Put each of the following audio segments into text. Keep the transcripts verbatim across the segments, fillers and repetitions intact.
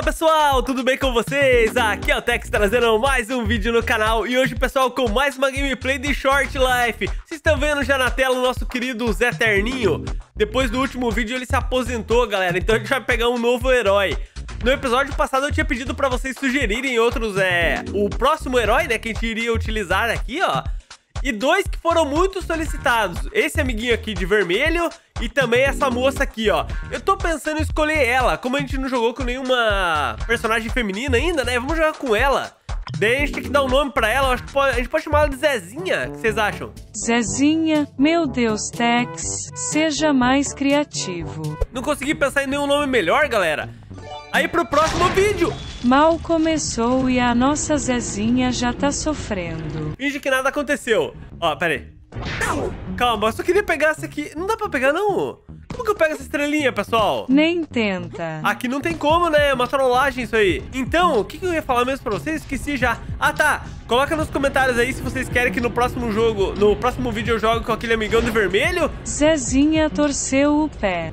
Fala pessoal, tudo bem com vocês? Aqui é o Tex trazendo mais um vídeo no canal. E hoje pessoal, com mais uma gameplay de Short Life. Vocês estão vendo já na tela o nosso querido Zé Terninho. Depois do último vídeo ele se aposentou, galera. Então a gente vai pegar um novo herói. No episódio passado eu tinha pedido pra vocês sugerirem outros, é... o próximo herói, né, que a gente iria utilizar aqui, ó. E dois que foram muito solicitados. Esse amiguinho aqui de vermelho e também essa moça aqui, ó. Eu tô pensando em escolher ela. Como a gente não jogou com nenhuma personagem feminina ainda, né? Vamos jogar com ela. Daí a gente tem que dar um nome pra ela. Acho que pode, a gente pode chamar ela de Zezinha. O que vocês acham? Zezinha? Meu Deus, Tex. Seja mais criativo. Não consegui pensar em nenhum nome melhor, galera. Aí pro próximo vídeo. Mal começou e a nossa Zezinha já tá sofrendo. Finge que nada aconteceu. Ó, pera aí. Calma, eu só queria pegar essa aqui. Não dá pra pegar, não. Como que eu pego essa estrelinha, pessoal? Nem tenta. Aqui não tem como, né? É uma trollagem isso aí. Então, o que, que eu ia falar mesmo pra vocês? Esqueci já. Ah, tá. Coloca nos comentários aí se vocês querem que no próximo jogo, no próximo vídeo eu jogue com aquele amigão de vermelho. Zezinha torceu o pé.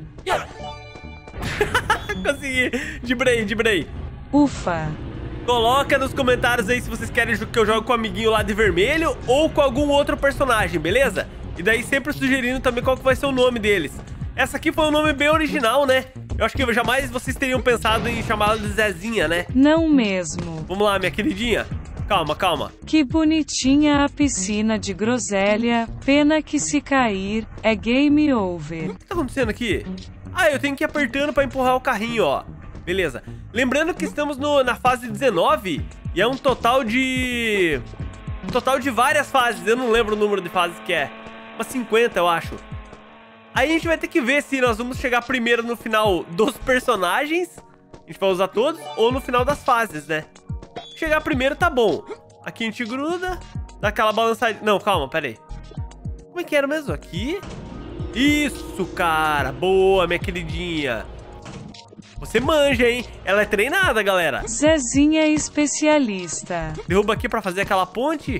Consegui. Dibrei, dibrei. Ufa. Coloca nos comentários aí se vocês querem que eu jogue com o amiguinho lá de vermelho ou com algum outro personagem, beleza? E daí sempre sugerindo também qual que vai ser o nome deles. Essa aqui foi um nome bem original, né? Eu acho que jamais vocês teriam pensado em chamá-la de Zezinha, né? Não mesmo. Vamos lá, minha queridinha. Calma, calma. Que bonitinha a piscina de groselha. Pena que se cair, é game over. O que tá acontecendo aqui? Ah, eu tenho que ir apertando pra empurrar o carrinho, ó. Beleza. Lembrando que estamos no, na fase dezenove e é um total de... Um total de várias fases. Eu não lembro o número de fases que é. Umas cinquenta, eu acho. Aí a gente vai ter que ver se nós vamos chegar primeiro no final dos personagens. A gente vai usar todos. Ou no final das fases, né? Chegar primeiro tá bom. Aqui a gente gruda. Dá aquela balançadinha. Não, calma, pera aí. Como é que era mesmo? Aqui? Isso, cara. Boa, minha queridinha. Você manja, hein? Ela é treinada, galera. Zezinha é especialista. Derruba aqui pra fazer aquela ponte.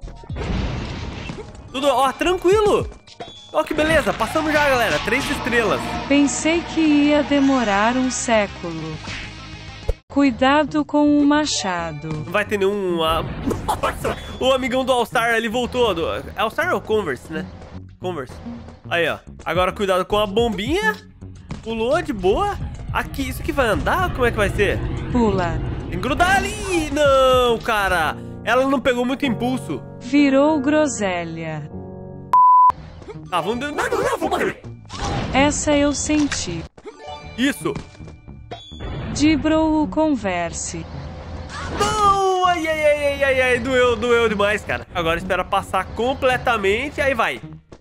Tudo, ó, tranquilo. Ó, que beleza. Passamos já, galera. Três estrelas. Pensei que ia demorar um século. Cuidado com o machado. Não vai ter nenhum... Uh... Nossa, o amigão do All-Star ali voltou. Do... All-Star ou Converse, né? Converse. Aí, ó. Agora cuidado com a bombinha. Pulou de boa. Aqui, isso aqui vai andar? Como é que vai ser? Pula. Tem que grudar ali. Não, cara. Ela não pegou muito impulso. Virou groselha. Tá, vamos... Essa eu senti. Isso. Dibrou o converse. Não! Ai, ai, ai, ai, ai, ai. Doeu, doeu demais, cara. Agora espera passar completamente. Aí vai.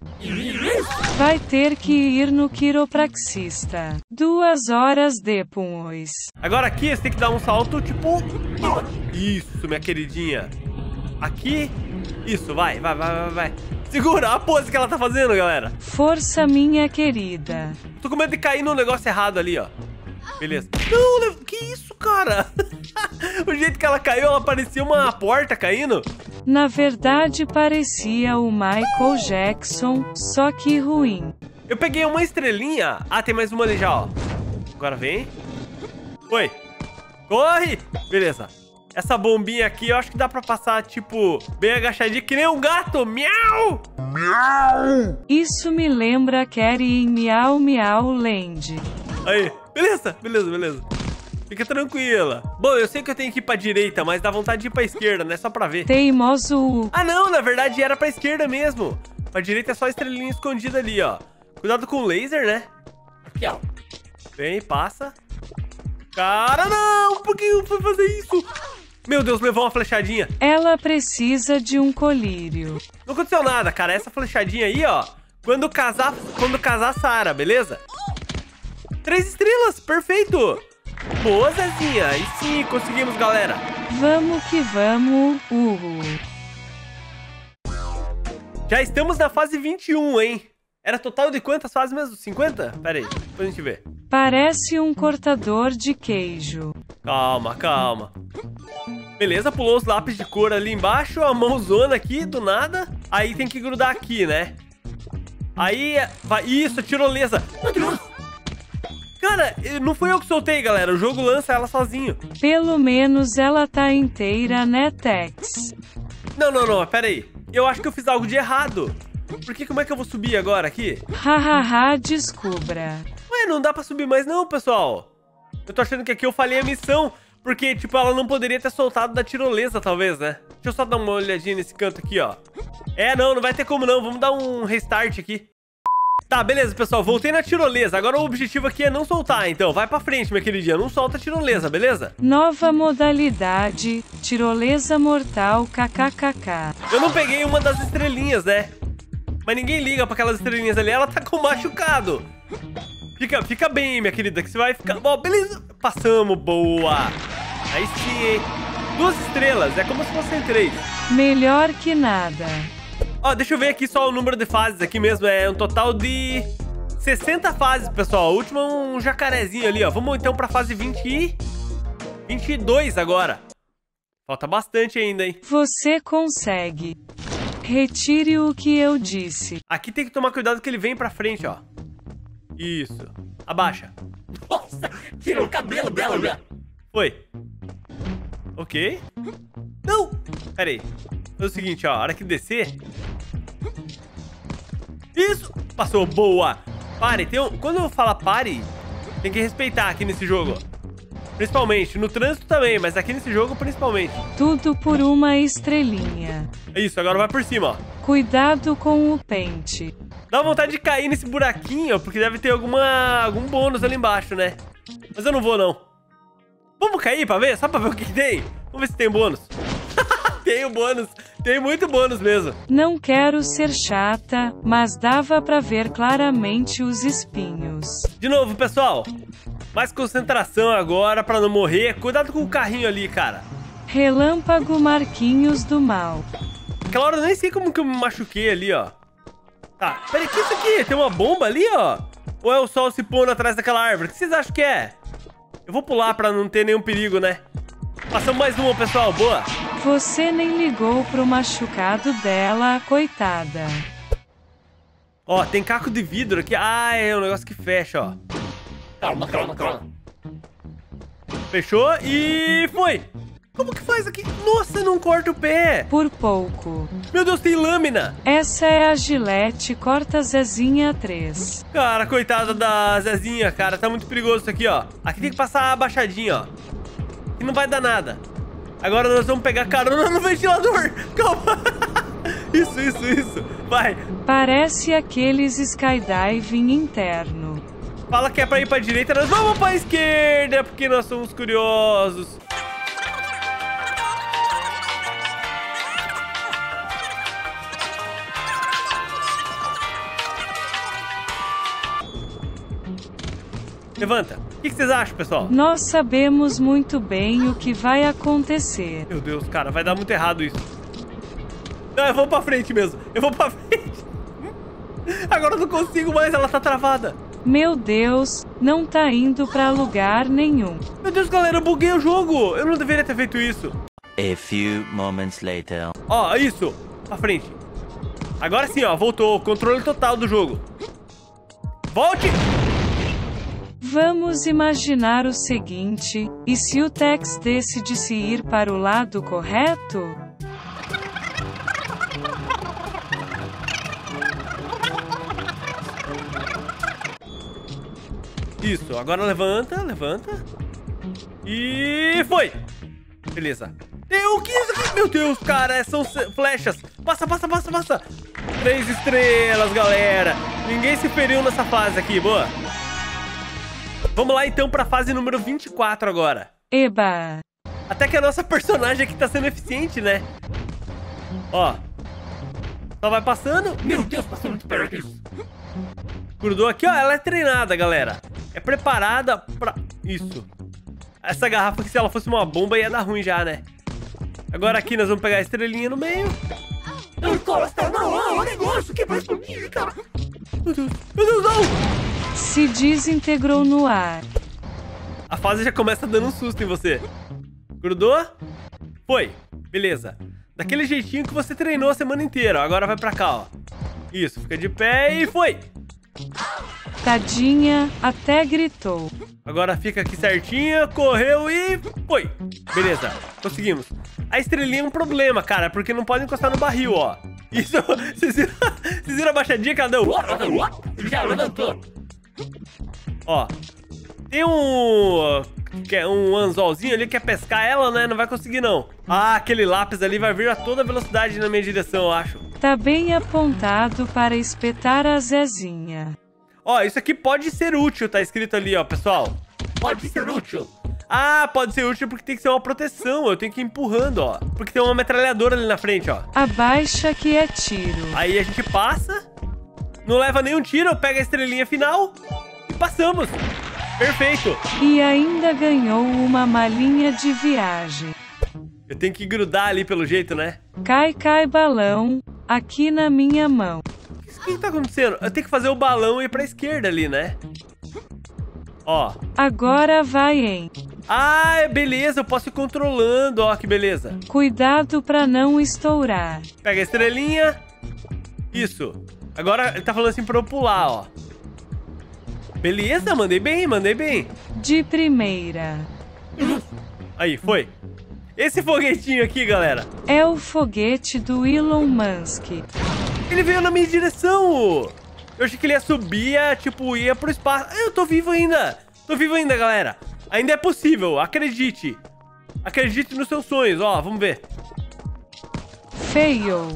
Vai ter que ir no quiropraxista. Duas horas depois. Agora aqui você tem que dar um salto, tipo... Isso, minha queridinha. Aqui. Isso, vai, vai, vai, vai, vai. Segura a pose que ela tá fazendo, galera. Força, minha querida. Tô com medo de cair no negócio errado ali, ó. Beleza. Não, que isso, cara? O jeito que ela caiu, ela parecia uma porta caindo. Na verdade, parecia o Michael Jackson, só que ruim. Eu peguei uma estrelinha. Ah, tem mais uma ali já, ó. Agora vem. Foi. Corre. Beleza. Essa bombinha aqui, eu acho que dá pra passar, tipo, bem agachadinho, que nem um gato. Miau! Miau! Isso me lembra Carrie em Miau Miau Land. Aí. Beleza, beleza, beleza. Fica tranquila. Bom, eu sei que eu tenho que ir pra direita, mas dá vontade de ir pra esquerda, né? Só pra ver. Teimoso. Ah, não, na verdade era pra esquerda mesmo. Pra direita é só a estrelinha escondida ali, ó. Cuidado com o laser, né? Aqui, ó. Vem, passa. Cara, não! Por que eu fui fazer isso? Meu Deus, levou uma flechadinha. Ela precisa de um colírio. Não aconteceu nada, cara. Essa flechadinha aí, ó. Quando casar, quando casar, Sara, beleza? Três estrelas, perfeito. Boa, Zezinha. E sim, conseguimos, galera. Vamos que vamos. Uhul. Já estamos na fase vinte e um, hein? Era total de quantas fases mesmo? cinquenta? Pera aí, depois a gente vê. Parece um cortador de queijo. Calma, calma. Beleza, pulou os lápis de cor ali embaixo. A mãozona aqui, do nada. Aí tem que grudar aqui, né? Aí, vai... Isso, tirolesa. Cara, não fui eu que soltei, galera. O jogo lança ela sozinho. Pelo menos ela tá inteira, né, Tex? Não, não, não. Pera aí. Eu acho que eu fiz algo de errado. Porque como é que eu vou subir agora aqui? Hahaha, descubra. Ué, não dá pra subir mais não, pessoal. Eu tô achando que aqui eu falhei a missão. Porque, tipo, ela não poderia ter soltado da tirolesa, talvez, né? Deixa eu só dar uma olhadinha nesse canto aqui, ó. É, não, não vai ter como não. Vamos dar um restart aqui. Tá, beleza, pessoal. Voltei na tirolesa. Agora o objetivo aqui é não soltar, então. Vai pra frente, meu queridinho. Não solta a tirolesa, beleza? Nova modalidade, tirolesa mortal, kkkk. Eu não peguei uma das estrelinhas, né? Mas ninguém liga pra aquelas estrelinhas ali. Ela tá com machucado. Fica, fica bem, minha querida, que você vai ficar... Bom, beleza. Passamos, boa. Aí sim, hein? Duas estrelas. É como se fossem três. Melhor que nada. Ó, deixa eu ver aqui só o número de fases aqui mesmo. É um total de sessenta fases, pessoal. A última é um jacarezinho ali, ó. Vamos então pra fase vinte e... vinte e dois agora. Falta bastante ainda, hein? Você consegue. Retire o que eu disse. Aqui tem que tomar cuidado que ele vem pra frente, ó. Isso. Abaixa. Nossa, tirou o cabelo dela, né? Foi. Ok. Não! Pera aí. É o seguinte, ó. A hora que descer... Isso! Passou, boa! Pare, tem um... Quando eu falar pare, tem que respeitar aqui nesse jogo. Principalmente, no trânsito também, mas aqui nesse jogo principalmente. Tudo por uma estrelinha. Isso, agora vai por cima, ó. Cuidado com o pente. Dá vontade de cair nesse buraquinho, porque deve ter alguma... algum bônus ali embaixo, né? Mas eu não vou, não. Vamos cair pra ver? Só pra ver o que tem? Vamos ver se tem bônus. Tem o bônus. Tem muito bônus mesmo. Não quero ser chata, mas dava pra ver claramente os espinhos. De novo, pessoal. Mais concentração agora pra não morrer. Cuidado com o carrinho ali, cara. Relâmpago Marquinhos do Mal. Aquela hora eu nem sei como que eu me machuquei ali, ó. Tá, peraí, o que é isso aqui? Tem uma bomba ali, ó? Ou é o sol se pondo atrás daquela árvore? O que vocês acham que é? Eu vou pular pra não ter nenhum perigo, né? Passamos mais uma, pessoal. Boa. Você nem ligou pro machucado dela, coitada. Ó, tem caco de vidro aqui. Ah, é um negócio que fecha, ó. Calma, calma, calma. Fechou e foi. Como que faz aqui? Nossa, não corta o pé. Por pouco. Meu Deus, tem lâmina. Essa é a Gillette Corta Zezinha três. Cara, coitada da Zezinha, cara. Tá muito perigoso isso aqui, ó. Aqui tem que passar abaixadinho, ó. Aqui não vai dar nada. Agora nós vamos pegar carona no ventilador. Calma. Isso, isso, isso. Vai. Parece aqueles skydiving interno. Fala que é pra ir pra direita, nós vamos pra esquerda, porque nós somos curiosos. Levanta. O que vocês acham, pessoal? Nós sabemos muito bem o que vai acontecer. Meu Deus, cara, vai dar muito errado isso. Não, eu vou pra frente mesmo. Eu vou pra frente. Agora eu não consigo mais, ela tá travada. Meu Deus, não tá indo pra lugar nenhum. Meu Deus, galera, eu buguei o jogo. Eu não deveria ter feito isso. A few moments later. Ó, isso. Pra frente. Agora sim, ó, voltou. Controle total do jogo. Volte. Vamos imaginar o seguinte, e se o Tex decidisse ir para o lado correto? Isso, agora levanta, levanta. E foi. Beleza. Tem o que é isso aqui? Meu Deus, cara, são flechas. Passa, passa, passa, passa. Três estrelas, galera. Ninguém se feriu nessa fase aqui, boa. Vamos lá então pra fase número vinte e quatro agora. Eba! Até que a nossa personagem aqui tá sendo eficiente, né? Ó. Só vai passando. Meu Deus, passou muito perto isso. Grudou aqui, ó. Ela é treinada, galera. É preparada pra... Isso. Essa garrafa aqui, se ela fosse uma bomba, ia dar ruim já, né? Agora aqui nós vamos pegar a estrelinha no meio. Não encosta, não, não, o negócio que vai explodir, cara. Meu Deus, meu Deus, não! Se desintegrou no ar. A fase já começa dando um susto em você. Grudou? Foi. Beleza. Daquele jeitinho que você treinou a semana inteira. Agora vai pra cá, ó. Isso, fica de pé e foi. Tadinha, até gritou. Agora fica aqui certinho, correu e foi. Beleza, conseguimos. A estrelinha é um problema, cara, porque não pode encostar no barril, ó. Isso, vocês viram, vocês viram a baixadinha que ela deu? Já levantou. Ó, tem um... um anzolzinho ali que quer pescar ela, né? Não vai conseguir, não. Ah, aquele lápis ali vai vir a toda velocidade na minha direção, eu acho. Tá bem apontado para espetar a Zezinha. Ó, isso aqui pode ser útil, tá escrito ali, ó, pessoal. Pode ser útil. Ah, pode ser útil porque tem que ser uma proteção. Eu tenho que ir empurrando, ó. Porque tem uma metralhadora ali na frente, ó. Abaixa que é tiro. Aí a gente passa, não leva nenhum tiro, pega a estrelinha final e passamos. Perfeito. E ainda ganhou uma malinha de viagem. Eu tenho que grudar ali pelo jeito, né? Cai, cai balão, aqui na minha mão. O que, que tá acontecendo? Eu tenho que fazer o balão ir pra esquerda ali, né? Ó. Agora vai em. Ah, beleza, eu posso ir controlando, ó, que beleza. Cuidado pra não estourar. Pega a estrelinha. Isso. Agora ele tá falando assim pra eu pular, ó. Beleza, mandei bem, mandei bem. De primeira. Aí, foi. Esse foguetinho aqui, galera. É o foguete do Elon Musk. Ele veio na minha direção. Eu achei que ele ia subir, ia, tipo, ia pro espaço. Eu tô vivo ainda. Tô vivo ainda, galera. Ainda é possível, acredite. Acredite nos seus sonhos, ó, vamos ver. Fail.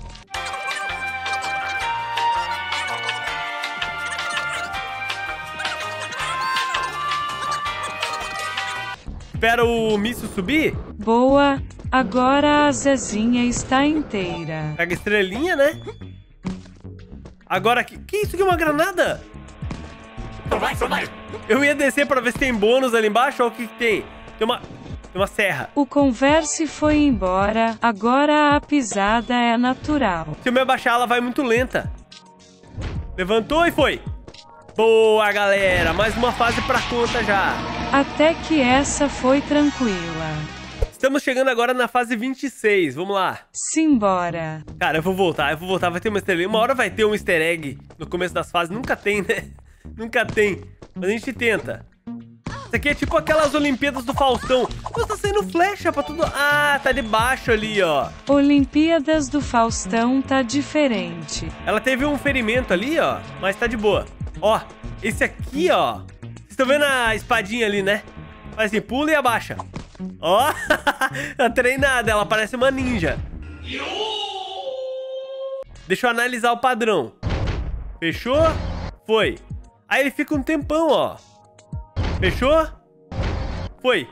Espera o míssil subir. Boa. Agora a Zezinha está inteira. Pega a estrelinha, né? Agora aqui. Que isso aqui é uma granada? Só vai, só vai. Eu ia descer pra ver se tem bônus ali embaixo. Olha o que, que tem. Tem uma, tem uma serra. O converse foi embora. Agora a pisada é natural. Se eu me abaixar, ela vai muito lenta. Levantou e foi. Boa, galera. Mais uma fase pra conta já. Até que essa foi tranquila. Estamos chegando agora na fase vinte e seis. Vamos lá. Simbora. Cara, eu vou voltar. Eu vou voltar. Vai ter uma estrelinha. Uma hora vai ter um easter egg no começo das fases. Nunca tem, né? Nunca tem. Mas a gente tenta. Isso aqui é tipo aquelas Olimpíadas do Faustão. Nossa, tá saindo flecha pra tudo. Ah, tá debaixo ali, ó. Olimpíadas do Faustão tá diferente. Ela teve um ferimento ali, ó. Mas tá de boa. Ó, esse aqui, ó. Vocês estão vendo a espadinha ali, né? Faz assim, pula e abaixa. Ó, tá treinada. Ela parece uma ninja. Deixa eu analisar o padrão. Fechou? Foi. Aí ele fica um tempão, ó. Fechou? Foi.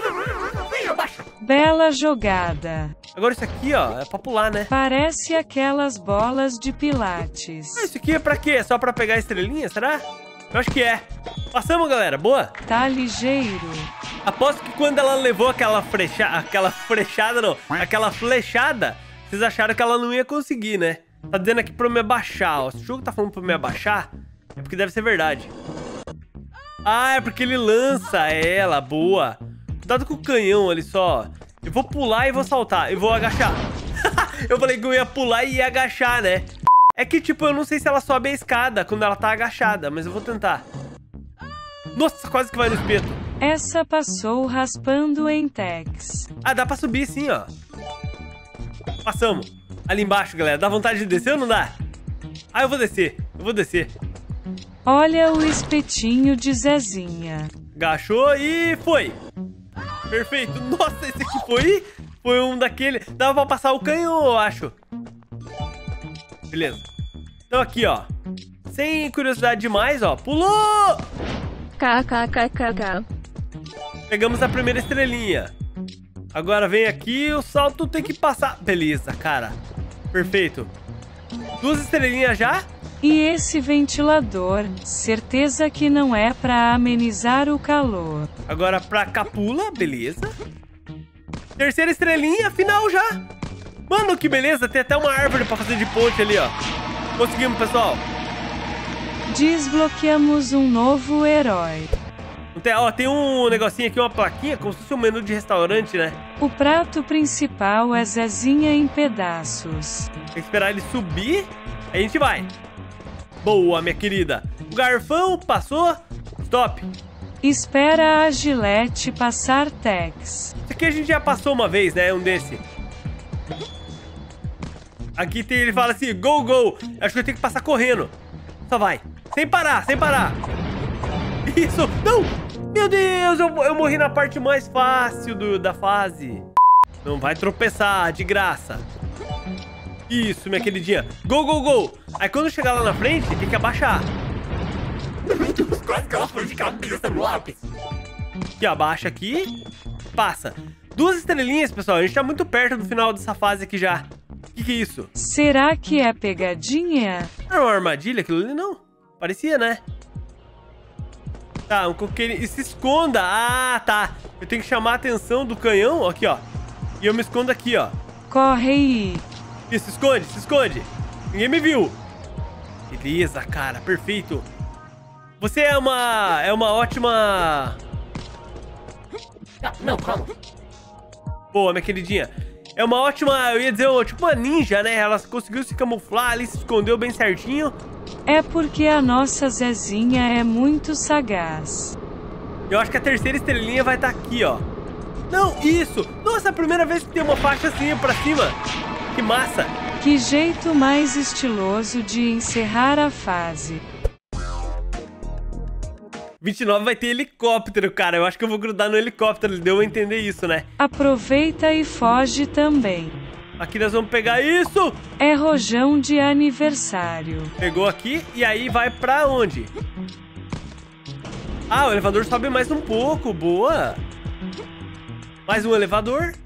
Bela jogada. Agora isso aqui, ó, é pra pular, né? Parece aquelas bolas de pilates. Ah, isso aqui é pra quê? É só pra pegar a estrelinha, será? Eu acho que é. Passamos, galera. Boa. Tá ligeiro. Aposto que quando ela levou aquela frecha... Aquela frechada, não. Aquela flechada, vocês acharam que ela não ia conseguir, né? Tá dizendo aqui pra eu me abaixar, ó. Se o jogo tá falando pra eu me abaixar, é porque deve ser verdade. Ah, é porque ele lança ela. Boa. Cuidado com o canhão ali só. Eu vou pular e vou saltar. Eu vou agachar. Eu falei que eu ia pular e ia agachar, né? É que, tipo, eu não sei se ela sobe a escada quando ela tá agachada, mas eu vou tentar. Nossa, quase que vai no espeto. Essa passou raspando em Tex. Ah, dá pra subir sim, ó. Passamos. Ali embaixo, galera. Dá vontade de descer ou não dá? Ah, eu vou descer. Eu vou descer. Olha o espetinho de Zezinha. Agachou e foi. Perfeito. Nossa, esse aqui foi... Foi um daquele... Dava pra passar o canhão, eu acho. Beleza. Então aqui, ó. Sem curiosidade demais, ó. Pulou! Kkkk. Pegamos a primeira estrelinha. Agora vem aqui, o salto tem que passar. Beleza, cara. Perfeito. Duas estrelinhas já? E esse ventilador, certeza que não é pra amenizar o calor. Agora pra capula, beleza. Terceira estrelinha, final já. Mano, que beleza, tem até uma árvore pra fazer de ponte ali, ó. Conseguimos, pessoal. Desbloqueamos um novo herói. Tem, ó, tem um negocinho aqui, uma plaquinha, como se fosse um menu de restaurante, né? O prato principal é Zezinha em pedaços. Tem que esperar ele subir, aí a gente vai. Boa, minha querida. O garfão passou. Stop. Espera a Gillette passar Tex. Isso aqui a gente já passou uma vez, né? Um desse. Aqui tem, ele fala assim, go, go. Acho que eu tenho que passar correndo. Só vai. Sem parar, sem parar. Isso. Não. Meu Deus, eu, eu morri na parte mais fácil do, da fase. Não vai tropeçar, de graça. Isso, minha queridinha. Go, go, go. Aí quando chegar lá na frente, tem que abaixar. Quase que ela foi de cabeça no lápis. Aqui, abaixa aqui. Passa. Duas estrelinhas, pessoal. A gente tá muito perto do final dessa fase aqui já. O que, que é isso? Será que é pegadinha? Não era uma armadilha aquilo ali, não? Parecia, né? Tá, um coqueirinho. E se esconda. Ah, tá. Eu tenho que chamar a atenção do canhão. Aqui, ó. E eu me escondo aqui, ó. Corre aí. Isso, se esconde, se esconde. Ninguém me viu. Beleza, cara. Perfeito. Você é uma... É uma ótima... Não, calma. Boa, minha queridinha. É uma ótima... Eu ia dizer, tipo uma ninja, né? Ela conseguiu se camuflar ali, se escondeu bem certinho. É porque a nossa Zezinha é muito sagaz. Eu acho que a terceira estrelinha vai estar aqui, ó. Não, isso. Nossa, é a primeira vez que tem uma faixa assim pra cima. Que massa. Que jeito mais estiloso de encerrar a fase. vinte e nove vai ter helicóptero, cara. Eu acho que eu vou grudar no helicóptero. Ele deu a entender isso, né? Aproveita e foge também. Aqui nós vamos pegar isso. É rojão de aniversário. Pegou aqui e aí vai pra onde? Ah, o elevador sobe mais um pouco. Boa. Mais um elevador.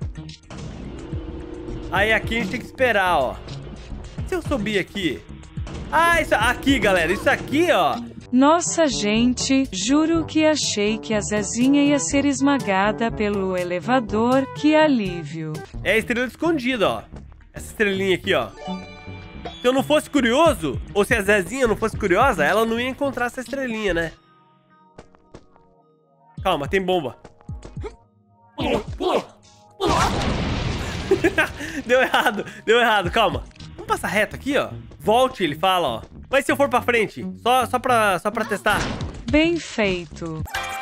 Aí aqui a gente tem que esperar, ó. Se eu subir aqui... Ah, isso aqui, galera. Isso aqui, ó. Nossa, gente, juro que achei que a Zezinha ia ser esmagada pelo elevador. Que alívio. É a estrela escondida, ó. Essa estrelinha aqui, ó. Se eu não fosse curioso, ou se a Zezinha não fosse curiosa, ela não ia encontrar essa estrelinha, né? Calma, tem bomba. Pulou, pulou, pulou. Deu errado, deu errado, calma. Vamos passar reto aqui, ó. Volte, ele fala, ó. Mas se eu for pra frente? Só, só, pra, só pra testar. Bem feito.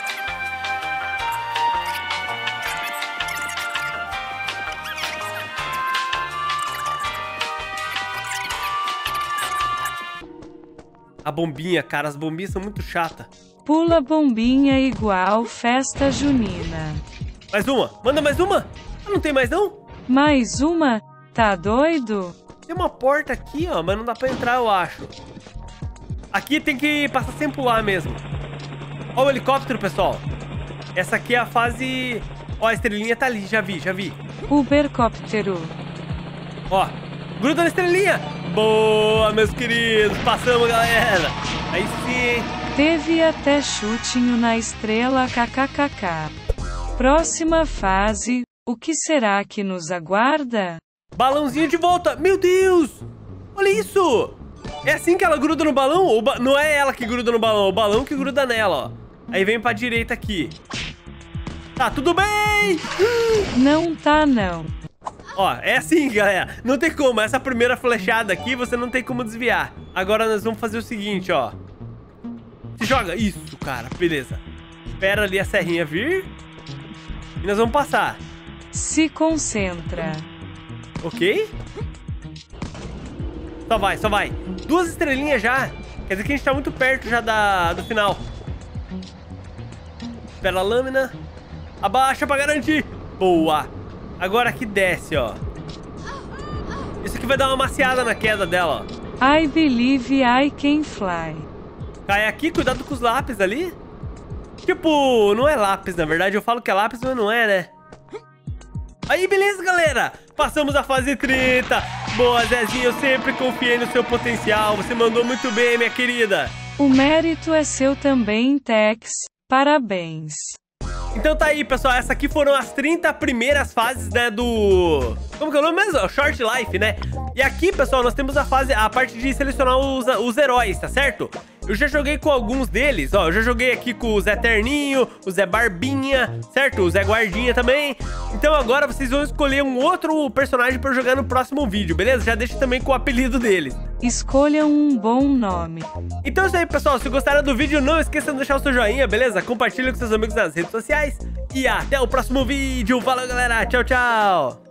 A bombinha, cara, as bombinhas são muito chatas. Pula bombinha igual festa junina. Mais uma, manda mais uma. Não tem mais não? Mais uma? Tá doido? Tem uma porta aqui, ó, mas não dá pra entrar, eu acho. Aqui tem que passar sem pular mesmo. Ó o helicóptero, pessoal. Essa aqui é a fase... Ó, a estrelinha tá ali, já vi, já vi. Ubercóptero. Ó, gruda na estrelinha. Boa, meus queridos. Passamos, galera. Aí sim. Teve até chutinho na estrela kkkk. Próxima fase. O que será que nos aguarda? Balãozinho de volta. Meu Deus. Olha isso. É assim que ela gruda no balão? Ou ba... Não é ela que gruda no balão, é o balão que gruda nela, ó. Aí vem pra direita aqui. Tá, tudo bem. Não tá, não. Ó, é assim, galera. Não tem como. Essa primeira flechada aqui, você não tem como desviar. Agora nós vamos fazer o seguinte, ó. Se joga. Isso, cara. Beleza. Espera ali a serrinha vir. E nós vamos passar. Se concentra. Ok? Só vai, só vai. Duas estrelinhas já. Quer dizer que a gente tá muito perto já da, do final. Espera a lâmina. Abaixa pra garantir. Boa. Agora aqui desce, ó. Isso aqui vai dar uma maciada na queda dela, ó. I believe I can fly. Cai aqui, cuidado com os lápis ali. Tipo, não é lápis, na verdade. Eu falo que é lápis, mas não é, né? Aí, beleza, galera. Passamos a fase trinta. Boa, Zezinha, eu sempre confiei no seu potencial. Você mandou muito bem, minha querida. O mérito é seu também, Tex. Parabéns. Então tá aí, pessoal, essas aqui foram as trinta primeiras fases, né, do... Como que é o nome mesmo? Short Life, né? E aqui, pessoal, nós temos a fase, a parte de selecionar os, os heróis, tá certo? Eu já joguei com alguns deles, ó, eu já joguei aqui com o Zé Terninho, o Zé Barbinha, certo? O Zé Guardinha também. Então agora vocês vão escolher um outro personagem pra eu jogar no próximo vídeo, beleza? Já deixa também com o apelido deles. Escolha um bom nome. Então é isso aí, pessoal. Se gostaram do vídeo, não esqueça de deixar o seu joinha, beleza? Compartilha com seus amigos nas redes sociais. E até o próximo vídeo. Valeu, galera. Tchau, tchau.